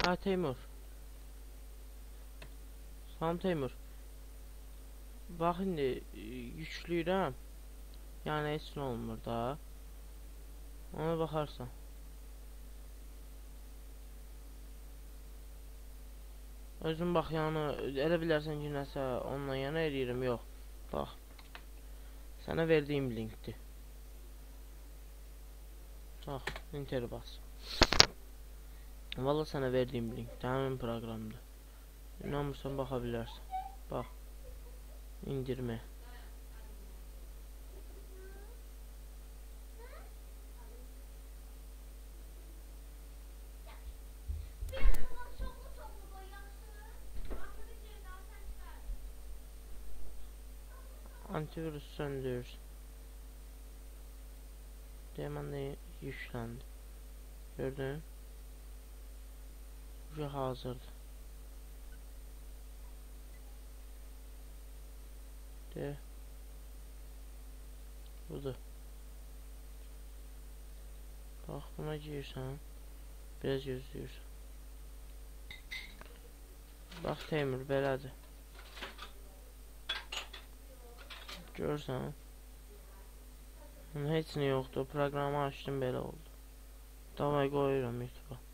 Ha Teymur. Salam Teymur. Bax indi yükləyirəm. Yəni heç nə olmur da. Ona baxarsan. Özün bax yəni elə bilərsən ki, nəsə onunla yana eləyirəm, yox. Bax. Sənə verdiyim linkdir. Bax, interi bas. Valla sənə verdiyim linkdir, həmin proqramdır. İnanmırsan baxa bilərsən. Bax. İndirmə. Antivirüs söndür. Hemen de yüklendi. Gördün? Bu hazırdır. De. Budur. Bak buna girsən. Biraz gözləyirsən. Bax Teymur belədir. Görsən. Heç nə yoxdur. Proqramı açdım belə oldu. Davay qoyuram YouTube'a.